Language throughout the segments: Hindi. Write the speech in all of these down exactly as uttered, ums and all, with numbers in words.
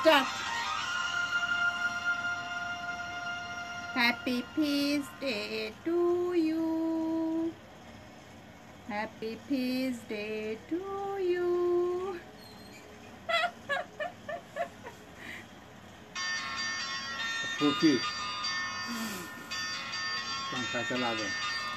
Start. Happy Peace Day to you. Happy Peace Day to you. Cookie. पंखा चला दो।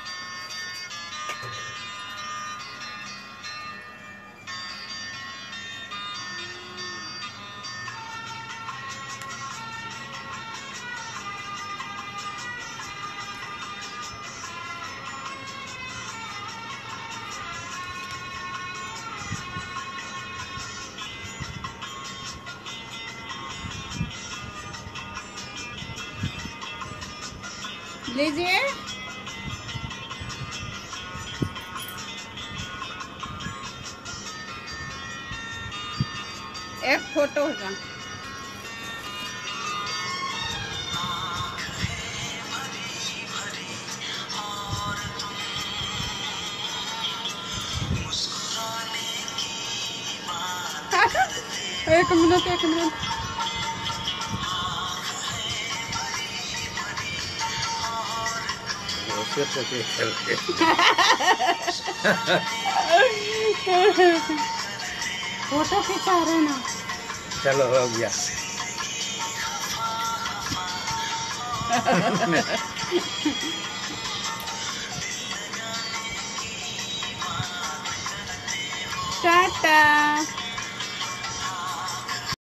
लीजिए। एक फोटो होगा। एक मिनट एक मिनट फोटो खिंचा रहे ना। चलो हो गया। टाटा।